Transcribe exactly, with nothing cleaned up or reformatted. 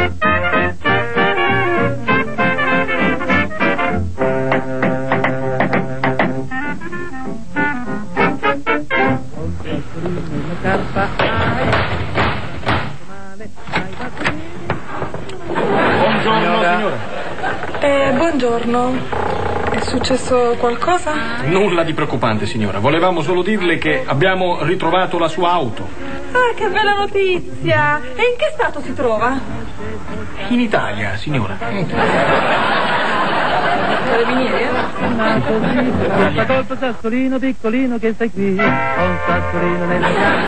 Buongiorno, signora. Eh, buongiorno. È successo qualcosa? Nulla di preoccupante, signora. Volevamo solo dirle che abbiamo ritrovato la sua auto. Ah, che bella notizia! E in che stato si trova? In Italia, signora. Carabinieri, eh? Col sassolino piccolino che stai qui, ho un sassolino nella